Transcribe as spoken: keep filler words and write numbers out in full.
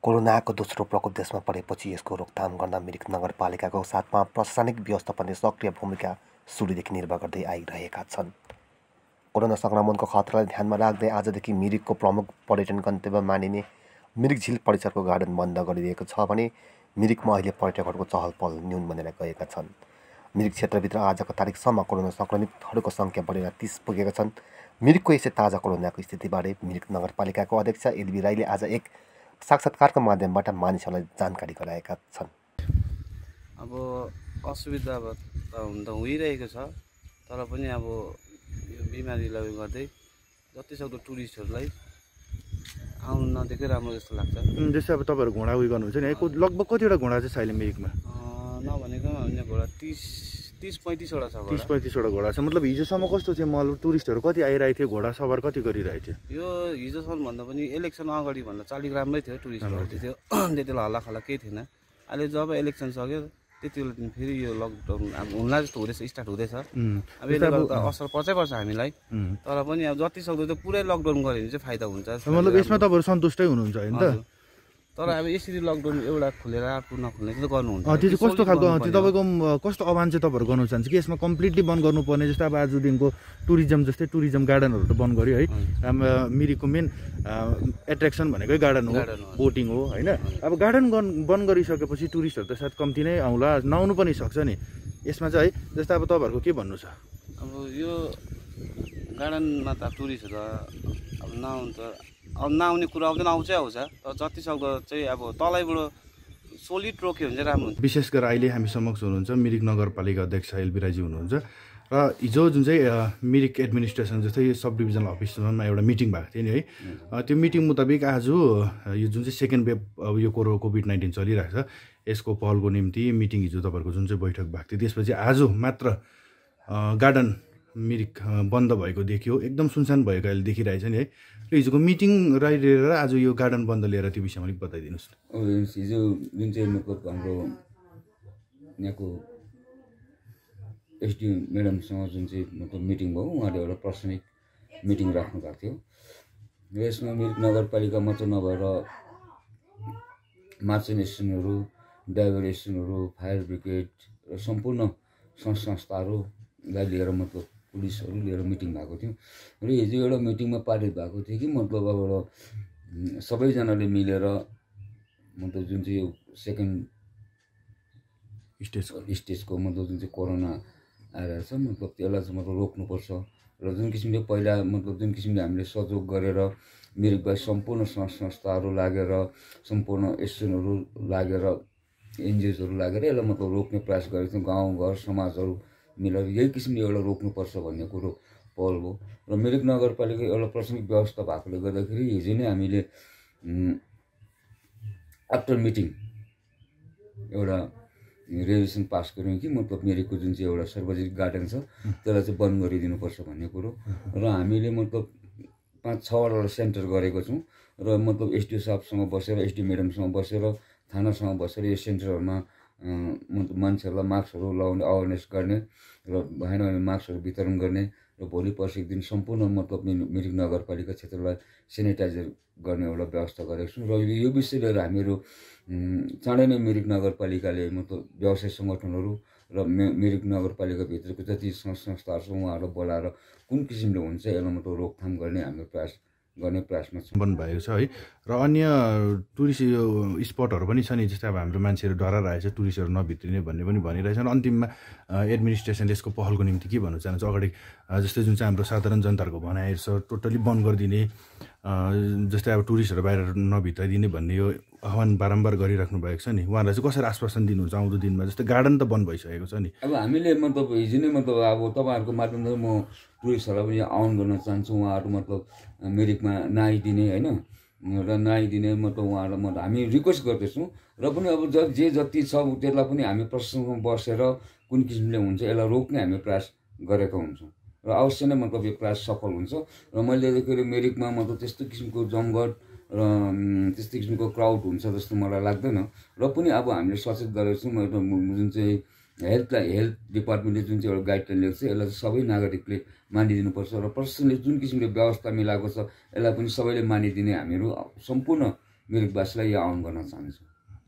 कोरोनाको दोस्रो प्रकोप देशमा परेपछि यसको रोकथाम गर्न मिरिक नगरपालिकाको साथमा प्रशासनिक व्यवस्थापनले सक्रिय भूमिका सुरुदेखि निर्वाह गर्दै आइरहेका छन्। कोरोना सङ्क्रमणको खतरालाई ध्यानमा राख्दै आजदेखि मिरिकको प्रमुख पर्यटन गन्तव्य मानिने मिरिक झिल परिसरको गार्डन बन्द गरिदिएको छ भने मिरिकमा अहिले पर्यटकहरूको चहल पहल न्यून बनेर गएका छन्। मिरिक क्षेत्रभित्र आजको तारिकसम्म कोरोना सङ्क्रमितहरूको सङ्ख्या बढेर तीस पुगेका छन्। मिरिकको यसै ताजा कोरोनाको स्थितिबारे मिरिक नगरपालिकाको अध्यक्ष एलबी राईले आज एक साक्षात्कारको माध्यमबाट मानिसहरूलाई जानकारी गराएका छन्। अब असुविधा त हुन त भइरहेको छ, तर पनि अब यो बिमारीलाई गर्दै जति सक्दो टुरिस्टहरूलाई आउनु नदिएकै राम्रो जस्तो लाग्छ। जस्तै अब तपाईँहरू घोडा उयो गर्नुहुन्छ नि, लगभग कतिवटा घोडा चाहिँ छ अहिले मिरिकमा? नभनेको भने घोडा तिस तिस पैँतिसवटा छ। तिस पैँतिसवटा घोडा छ। मतलब हिजोसम्म कस्तो थियो महल? टुरिस्टहरू कति आइरहेको थियो? घोडा सवार कति गरिरहेको थियो? यो हिजोसम्म भन्दा पनि इलेक्सन अगाडि भन्दा चालिक राम्रै थियो, टुरिस्टहरू थियो। त्यति बेला हल्ला खल्ला केही थिएन। अहिले जब इलेक्सन सक्यो त्यति बेला दिन फेरि यो लकडाउन अब हुन्ला जस्तो हुँदैछ, स्टार्ट हुँदैछ। अब यसले गर्दा असर पर्छै पर्छ हामीलाई, तर पनि अब जति सक्दो त पुरै लकडाउन गऱ्यो भने चाहिँ फाइदा हुन्छ। मतलब यसमा तपाईँहरू सन्तुष्टै हुनुहुन्छ होइन त? तर अब यसरी लकडाउन एउटा खुलेर अर्को नखुल्ने चाहिँ गर्नुहुन्छ। त्यो चाहिँ कस्तो खालको तपाईँको कस्तो आह्वान चाहिँ तपाईँहरू गर्नु चाहन्छ कि यसमा कम्प्लिटली बन्द गर्नुपर्ने? जस्तै अब आजदेखिको टुरिज्म जस्तै टुरिज्म गार्डनहरू त बन्द गर्यो है। मिरिकको मेन एट्र्याक्सन भनेकै गार्डन हो, बोटिङ हो होइन। अब गार्डन बन्द गरिसकेपछि टुरिस्टहरू त सायद कम्ती नै आउला, नआउनु पनि सक्छ नि। यसमा चाहिँ है जस्तै अब तपाईँहरूको के भन्नु छ? अब यो गार्डनमा त टुरिस्टहरू अब नआउनु त अब नआउने कुरा आउँदैन, आउँछै आउँछ। तर जति सक्दो चाहिँ अब तलैबाट सोलिड रोक्यो भने चाहिँ राम्रो हुन्छ। विशेष गरेर अहिले हामी समक्ष हुनुहुन्छ मिरिक नगरपालिका अध्यक्ष एलबी राईजी हुनुहुन्छ र हिजो जुन चाहिँ मिरिक एडमिनिस्ट्रेसन जस्तै सब डिभिजनल अफिसमा एउटा मिटिङ भएको थियो नि है। त्यो मिटिङ मुताबिक आज यो जुन चाहिँ सेकेन्ड वेभ अब यो कोरो कोभिड नाइन्टिन चलिरहेको छ यसको पहलको निम्ति मिटिङ हिजो तपाईँहरूको जुन चाहिँ बैठक भएको थियो, त्यसपछि आज मात्र गार्डन मिरिक बन्द भएको देखियो, एकदम सुनसान भएको अहिले देखिरहेछ नि है। र हिजोको मिटिङ लिएर आज यो गार्डन बन्द लिएर त्यो विषयमा अलिक बताइदिनुहोस् न। हिजो जुन चाहिँ मतलब हाम्रो यहाँको एसडी म्याडमसँग जुन चाहिँ मतलब मिटिङ भयो, उहाँले एउटा प्रशासनिक मिटिङ राख्नु भएको थियो। र यसमा मिरिक नगरपालिका मात्र नभएर मार्चेन्ट स्टेसनहरू, ड्राइभर स्टेसनहरू, फायर ब्रिगेड र सम्पूर्ण संघ संस्थाहरूलाई लिएर मतलब पुलिसहरू लिएर मिटिङ भएको थियो। र हिजो एउटा मिटिङमा पारित भएको थियो कि मतलब अब एउटा सबैजनाले मिलेर मतलब जुन चाहिँ यो सेकेन्ड स्टेज स्टेजको मतलब जुन चाहिँ कोरोना आइरहेको छ मतलब त्यसलाई चाहिँ मतलब रोक्नुपर्छ। र जुन किसिमले पहिला मतलब जुन किसिमले हामीले सहयोग गरेर मिरिकबाई सम्पूर्ण संघ संस्थाहरू लागेर सम्पूर्ण एसोसिएसनहरू लागेर एनजिओजहरू लागेर यसलाई मतलब रोक्ने प्रयास गरेको थियौँ। गाउँघर समाजहरू मिलेर यही किसिमले एउटा रोक्नुपर्छ भन्ने कुरो पहल भयो। र मिरिक नगरपालिका एउटा प्रशासनिक व्यवस्था भएकोले गर्दाखेरि हिजो नै हामीले आफ्टर मिटिङ एउटा रेजोल्युसन पास गऱ्यौँ कि मतलब मिरिकको जुन चाहिँ एउटा सार्वजनिक गार्डन छ त्यसलाई चाहिँ बन्द गरिदिनुपर्छ भन्ने कुरो। र हामीले मतलब पाँच छवटा सेन्टर गरेको छौँ र मतलब एसडिओ साहबसँग बसेर एसडी म्याडमसँग बसेर थानासँग बसेर यो सेन्टरहरूमा मतलब मान्छेहरूलाई मास्कहरू लगाउने अवेरनेस गर्ने र भएन भने मास्कहरू वितरण गर्ने र भोलि पर्सिको दिन सम्पूर्ण मतलब मिरिक नगरपालिका क्षेत्रलाई सेनिटाइजर गर्ने एउटा व्यवस्था गरेको छौँ। र यो विषय लिएर हामीहरू चाँडै नै मिरिक नगरपालिकाले मतलब व्यवसाय सङ्गठनहरू र मिरिक नगरपालिकाभित्रको जति संघ संस्थाहरू छ उहाँहरूलाई बोलाएर कुन किसिमले हुन्छ यसलाई मतलब रोकथाम गर्ने हाम्रो प्रयास गर्ने प्रयासमा छ बन्द भएको छ है। र अन्य टुरिस्ट यो स्पटहरू पनि छ नि, जस्तै अब हाम्रो मान्छेहरू डराइरहेछ टुरिस्टहरू नभित्रिने भन्ने पनि भनिरहेछन्। अन्तिममा एडमिनिस्ट्रेसनले यसको पहलको निम्ति के भन्न चाहन्छ? अगाडि जस्तै जुन चाहिँ हाम्रो साधारण जनताहरूको भनाइहरू छ टोटल्ली बन्द गरिदिने, जस्तै अब टुरिस्टहरू बाहिर नभित्राइदिने भन्ने यो आह्वान बारम्बार गरिराख्नु भएको छ नि, उहाँहरूलाई चाहिँ कसरी आश्वासन दिनुहुन्छ आउँदो दिनमा? जस्तै गार्डन त बन्द भइसकेको छ नि। अब हामीले मतलब हिजो नै मतलब अब तपाईँहरूको माध्यमबाट म टुरिस्टहरूलाई पनि आह्वान गर्न चाहन्छु, उहाँहरू मतलब मिरिकमा नआइदिने होइन र नआइदिने मतलब उहाँहरूलाई मतलब हामी रिक्वेस्ट गर्दैछौँ। र पनि अब ज जे जति छ त्यसलाई पनि हामी प्रशासनमा बसेर कुन किसिमले हुन्छ यसलाई रोक्ने हामी प्रयास गरेका हुन्छौँ र अवश्य नै मतलब यो प्रयास सफल हुन्छ। र मैले देखेर मिरिकमा मतलब त्यस्तो किसिमको जमघट र त्यस्तो किसिमको क्राउड हुन्छ जस्तो मलाई लाग्दैन। र पनि अब हामीले सचेत गरेको छौँ। जुन चाहिँ हेल्थलाई हेल्थ डिपार्टमेन्टले जुन चाहिँ एउटा गाइडलाइन ल्याएको छ यसलाई चाहिँ सबै नागरिकले मानिदिनुपर्छ र प्रशासनले जुन किसिमले व्यवस्था मिलाएको छ यसलाई पनि सबैले मानिदिने हामीहरू सम्पूर्ण मिरिकवासीलाई यहाँ आउन गर्न चाहन्छु।